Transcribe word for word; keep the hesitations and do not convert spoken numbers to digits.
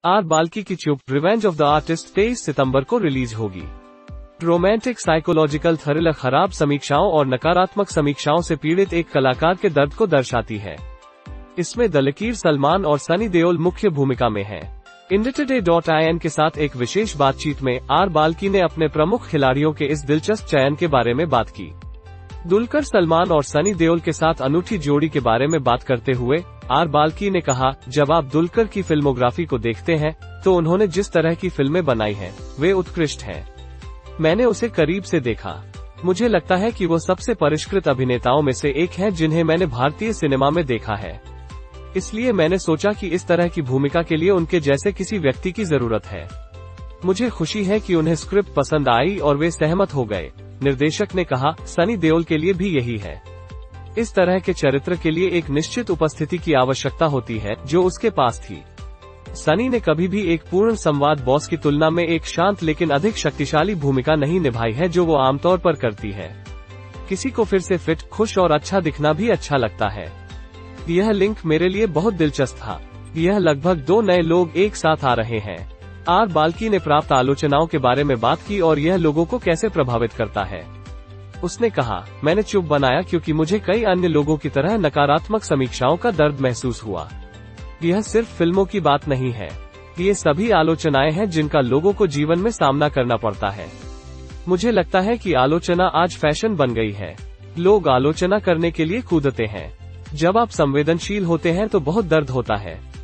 Are Balki की चुप revenge of the artist तेईस सितंबर को रिलीज होगी। रोमांटिक साइकोलॉजिकल थ्रिलर खराब समीक्षाओं और नकारात्मक समीक्षाओं से पीड़ित एक कलाकार के दर्द को दर्शाती है। इसमें दलकीर सलमान और सनी देओल मुख्य भूमिका में हैं। India Today dot I N के साथ एक विशेष बातचीत में आर बाल्की ने अपने प्रमुख खिलाड़ियों के इस दिलचस्प चयन के बारे में बात की। दुलकर सलमान और सनी देओल के साथ अनूठी जोड़ी के बारे में बात करते हुए आर बाल्की ने कहा, जब आप दुलकर की फिल्मोग्राफी को देखते हैं तो उन्होंने जिस तरह की फिल्में बनाई हैं वे उत्कृष्ट हैं। मैंने उसे करीब से देखा। मुझे लगता है कि वो सबसे परिष्कृत अभिनेताओं में से एक हैं जिन्हें मैंने भारतीय सिनेमा में देखा है। इसलिए मैंने सोचा कि इस तरह की भूमिका के लिए उनके जैसे किसी व्यक्ति की जरूरत है। मुझे खुशी है कि उन्हें स्क्रिप्ट पसंद आई और वे सहमत हो गए। निर्देशक ने कहा, सनी देओल के लिए भी यही है। इस तरह के चरित्र के लिए एक निश्चित उपस्थिति की आवश्यकता होती है जो उसके पास थी। सनी ने कभी भी एक पूर्ण संवाद बॉस की तुलना में एक शांत लेकिन अधिक शक्तिशाली भूमिका नहीं निभाई है जो वो आमतौर पर करती है। किसी को फिर से फिट, खुश और अच्छा दिखना भी अच्छा लगता है। यह लिंक मेरे लिए बहुत दिलचस्प था। यह लगभग दो नए लोग एक साथ आ रहे हैं। आर बाल्की ने प्राप्त आलोचनाओं के बारे में बात की और यह लोगों को कैसे प्रभावित करता है। उसने कहा, मैंने चुप बनाया क्योंकि मुझे कई अन्य लोगों की तरह नकारात्मक समीक्षाओं का दर्द महसूस हुआ। यह सिर्फ फिल्मों की बात नहीं है, ये सभी आलोचनाएं हैं जिनका लोगों को जीवन में सामना करना पड़ता है। मुझे लगता है कि आलोचना आज फैशन बन गई है। लोग आलोचना करने के लिए कूदते हैं। जब आप संवेदनशील होते हैं तो बहुत दर्द होता है।